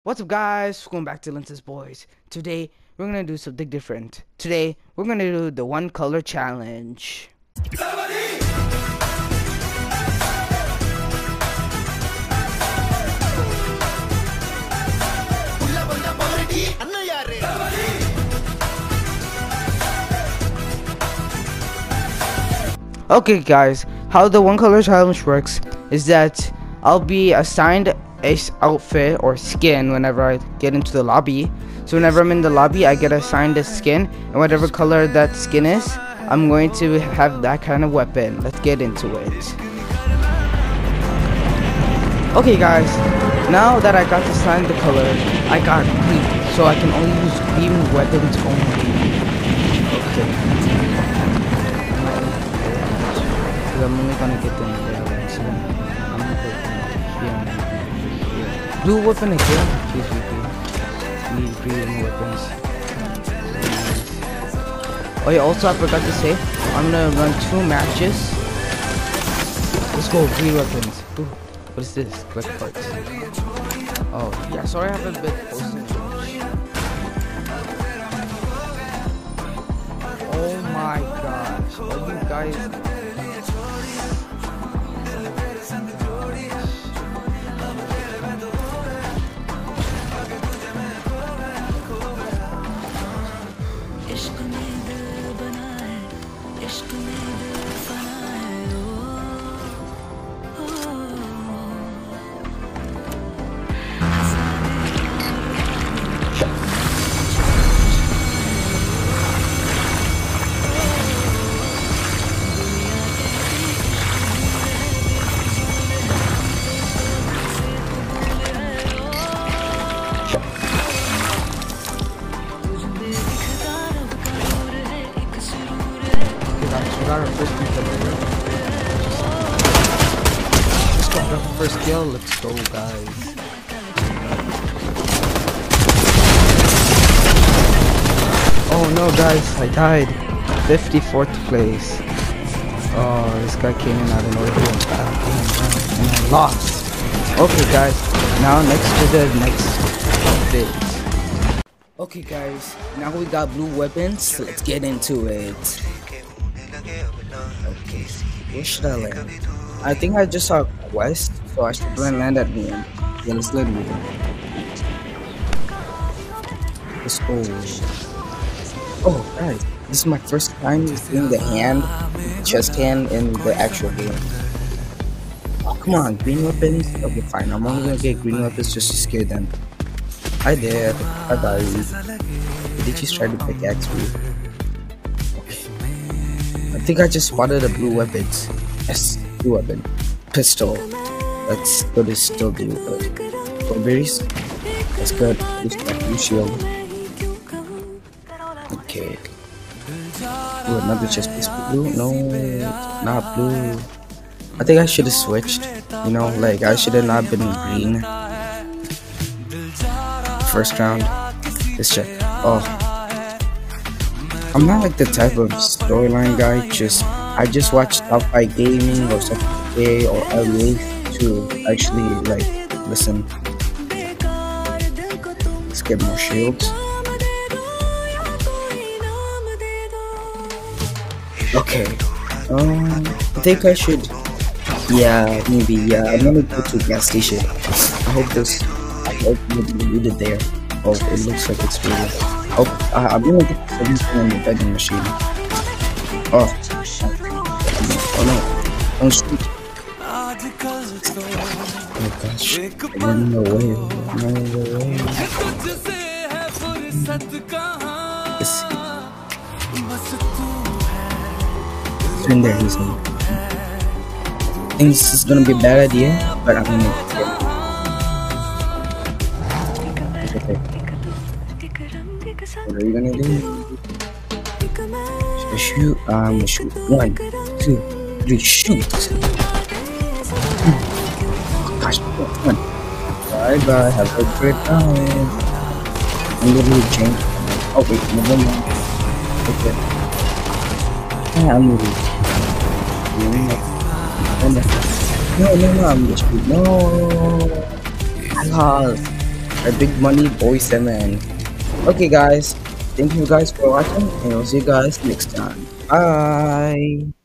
What's up, guys? Welcome back to Lindsay's Boys. Today we're gonna do something different. Today we're gonna do the one color challenge. Okay, guys, how the one color challenge works is that I'll be assigned a outfit or skin whenever I get into the lobby. So whenever I'm in the lobby, I get assigned a skin, and whatever color that skin is, I'm going to have that kind of weapon. Let's get into it. Okay, guys, now that I got assigned the color, I got green, so I can only use green weapons only. Okay. I'm only gonna get them there, so I'm gonna put them here. Blue weapon again? Please, we need green weapons. Oh yeah, also I forgot to say, I'm gonna run 2 matches. Let's go, green weapons. Ooh, what is this? Collect parts. Oh, yeah, sorry I have a bit posting. Oh my gosh, what you guys... Our first Just got our first kill. Let's go, guys. Oh no, guys, I died. 54th place. Oh, this guy came in out of nowhere and I lost. Okay, guys, now next to the next bit. Okay, guys, now we got blue weapons, so let's get into it. Okay, where should I land? I think I just saw a quest, so I should land at the end. Yeah, let's land with it. Let's go. Oh, guys, this is my first time doing the chest hand in the actual game. Oh, come on, green weapons? Okay, fine, I'm only gonna get green weapons just to scare them. I did. I died. Did you try to pickaxe me? I think I just spotted a blue weapon. Yes, blue weapon. Pistol. Let's go to still do it. Strawberries. That's good. Use my blue shield. Okay. Ooh, another chest piece. Blue? No, not blue. I think I should have switched. You know, like I should have not been green. First round. Let's check. Oh. I'm not like the type of storyline guy. I just watch Top 5 Gaming or something or LA to actually like listen. Let's get more shields. Okay. I think I should. Yeah, maybe. Yeah, I'm gonna go to a gas station. I hope maybe looted there. Oh, it looks like it's really. Oh, I'm gonna get something on the vending machine. Oh. Oh no. Don't shoot. Oh gosh. No way. No way. Yes. He's in there, he's in there. I think this is gonna be a bad idea, but I'm gonna get it. What are you gonna do? Should I shoot? I'm gonna shoot. 1, 2, 3, shoot! Oh gosh, come on. Bye bye, have a great time. I'm literally changed. Oh wait, never mind. Okay. Yeah, I'm moving. No, I'm just no. I lost. Our big money boys, man. Okay, guys. Thank you guys for watching, and I'll see you guys next time. Bye.